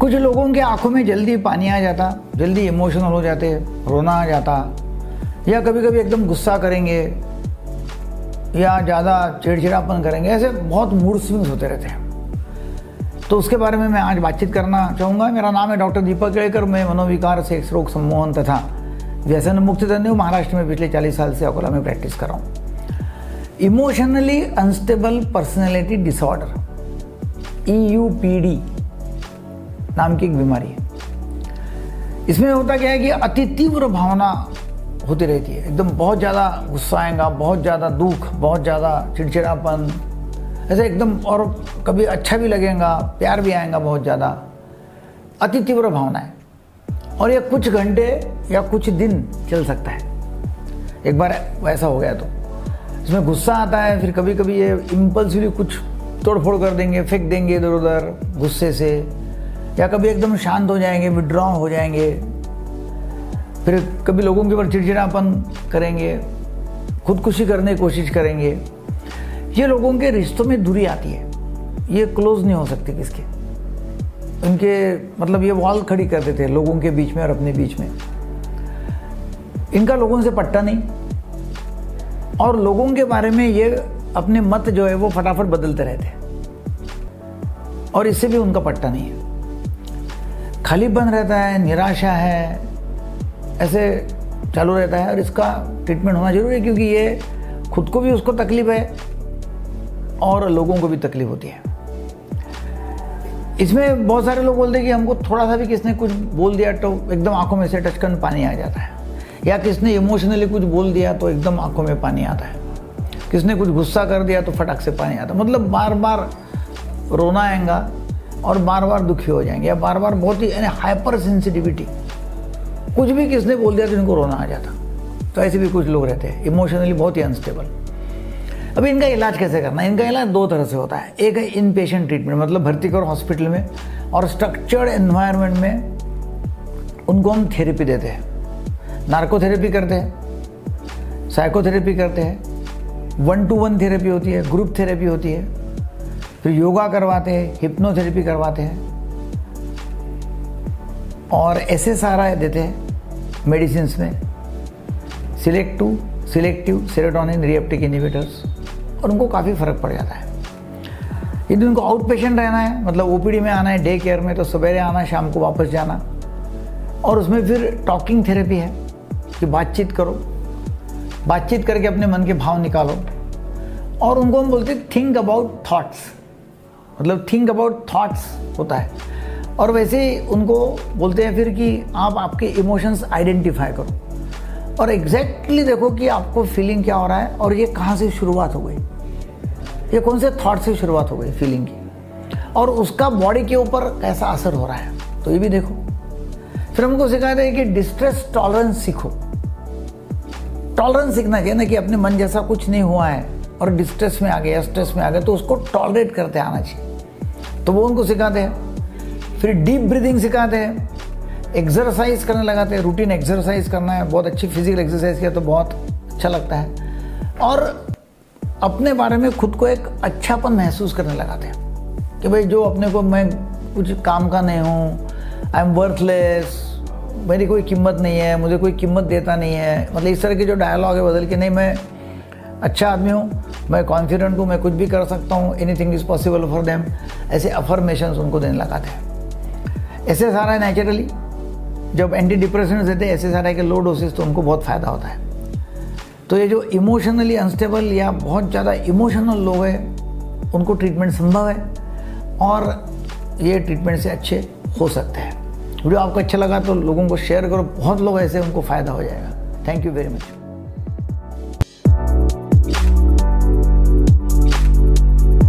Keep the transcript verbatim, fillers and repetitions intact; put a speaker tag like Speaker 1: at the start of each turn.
Speaker 1: कुछ लोगों के आंखों में जल्दी पानी आ जाता, जल्दी इमोशनल हो जाते, रोना आ जाता, या कभी कभी एकदम गुस्सा करेंगे या ज़्यादा चिड़चिड़ापन करेंगे। ऐसे बहुत मूड स्विंग्स होते रहते हैं। तो उसके बारे में मैं आज बातचीत करना चाहूँगा। मेरा नाम है डॉक्टर दीपक केळकर। मैं मनोविकार, सेक्स रोग सम्मोहन तथा व्यसन मुक्ति तज्ञ महाराष्ट्र में पिछले चालीस साल से अकोला में प्रैक्टिस कर रहा हूँ। Emotionally unstable personality disorder, E U P D नाम की एक बीमारी है। इसमें होता क्या है कि अति तीव्र भावना होती रहती है। एकदम बहुत ज़्यादा गुस्सा आएगा, बहुत ज़्यादा दुख, बहुत ज़्यादा चिड़चिड़ापन, ऐसे एकदम, और कभी अच्छा भी लगेगा, प्यार भी आएगा बहुत ज़्यादा, अति तीव्र भावना है। और ये कुछ घंटे या कुछ दिन चल सकता है। एक बार वैसा हो गया तो इसमें गुस्सा आता है, फिर कभी कभी ये इम्पल्सिवली कुछ तोड़फोड़ कर देंगे, फेंक देंगे इधर उधर गुस्से से, या कभी एकदम शांत हो जाएंगे, विड्रॉ हो जाएंगे, फिर कभी लोगों के ऊपर चिड़चिड़ापन करेंगे, खुदकुशी करने की कोशिश करेंगे। ये लोगों के रिश्तों में दूरी आती है, ये क्लोज नहीं हो सकते किसके, इनके मतलब ये वॉल खड़ी कर देते हैं लोगों के बीच में और अपने बीच में। इनका लोगों से पट्टा नहीं, और लोगों के बारे में ये अपने मत जो है वो फटाफट बदलते रहते हैं, और इससे भी उनका पट्टा नहीं है। खालीपन रहता है, निराशा है, ऐसे चालू रहता है। और इसका ट्रीटमेंट होना जरूरी है, क्योंकि ये खुद को भी उसको तकलीफ है और लोगों को भी तकलीफ होती है। इसमें बहुत सारे लोग बोलते हैं कि हमको थोड़ा सा भी किसने कुछ बोल दिया तो एकदम आंखों में से टचकन पानी आ जाता है, या किसने इमोशनली कुछ बोल दिया तो एकदम आंखों में पानी आता है, किसने कुछ गुस्सा कर दिया तो फटाक से पानी आता है। मतलब बार बार रोना आएगा और बार बार दुखी हो जाएंगे, या बार बार बहुत ही यानी हाइपर सेंसिटिविटी, कुछ भी किसने बोल दिया तो इनको रोना आ जाता। तो ऐसे भी कुछ लोग रहते हैं इमोशनली बहुत ही अनस्टेबल। अभी इनका इलाज कैसे करना है? इनका इलाज दो तरह से होता है। एक है इन पेशेंट ट्रीटमेंट, मतलब भर्ती करो हॉस्पिटल में, और स्ट्रक्चर्ड एनवायरनमेंट में उनको हम थेरेपी देते हैं। नार्कोथेरेपी करते हैं, साइकोथेरेपी करते हैं, वन टू वन थेरेपी होती है, ग्रुप थेरेपी होती है, फिर योगा करवाते हैं, हिप्नोथेरेपी करवाते हैं, और एस एस आर आई देते हैं मेडिसिन में, selective selective serotonin reuptake inhibitors, और उनको काफ़ी फ़र्क पड़ जाता है। यदि उनको आउट पेशेंट रहना है, मतलब ओपीडी में आना है डे केयर में, तो सवेरे आना, शाम को वापस जाना। और उसमें फिर टॉकिंग थेरेपी है कि बातचीत करो, बातचीत करके अपने मन के भाव निकालो। और उनको हम बोलते हैं थिंक अबाउट थॉट्स, मतलब थिंक अबाउट थॉट्स होता है। और वैसे ही उनको बोलते हैं फिर कि आप आपके इमोशंस आइडेंटिफाई करो, और एग्जैक्टली देखो कि आपको फीलिंग क्या हो रहा है, और ये कहाँ से शुरुआत हो गई, ये कौन से थॉट से शुरुआत हो गई फीलिंग की, और उसका बॉडी के ऊपर कैसा असर हो रहा है, तो ये भी देखो। फिर हमको सिखाते हैं कि डिस्ट्रेस टॉलरेंस सीखो। टॉलरेंस सीखना चाहिए ना, कि अपने मन जैसा कुछ नहीं हुआ है और डिस्ट्रेस में आ गया, स्ट्रेस में आ गया, तो उसको टॉलरेट करते आना चाहिए, तो वो उनको सिखाते हैं। फिर डीप ब्रीदिंग सिखाते हैं, एक्सरसाइज करने लगाते हैं, रूटीन एक्सरसाइज करना है, बहुत अच्छी फिजिकल एक्सरसाइज किया तो बहुत अच्छा लगता है। और अपने बारे में खुद को एक अच्छापन महसूस करने लगाते हैं कि भाई जो अपने को, मैं कुछ काम का नहीं हूँ, आई एम वर्थलेस, मेरी कोई कीमत नहीं है, मुझे कोई कीमत देता नहीं है, मतलब इस तरह के जो डायलॉग है बदल के, नहीं मैं अच्छा आदमी हूँ, मैं कॉन्फिडेंट हूँ, मैं कुछ भी कर सकता हूँ, anything is possible for them, ऐसे अफर्मेशंस उनको देने लगाते हैं। ऐसे सारा नेचुरली जब एंटी डिप्रेशन देते हैं, ऐसे सारा के लो डोसेस, तो उनको बहुत फ़ायदा होता है। तो ये जो इमोशनली अनस्टेबल या बहुत ज़्यादा इमोशनल लोग हैं, उनको ट्रीटमेंट संभव है, और ये ट्रीटमेंट से अच्छे हो सकते हैं। वीडियो आपको अच्छा लगा तो लोगों को शेयर करो, बहुत लोग ऐसे उनको फ़ायदा हो जाएगा। Thank you very much.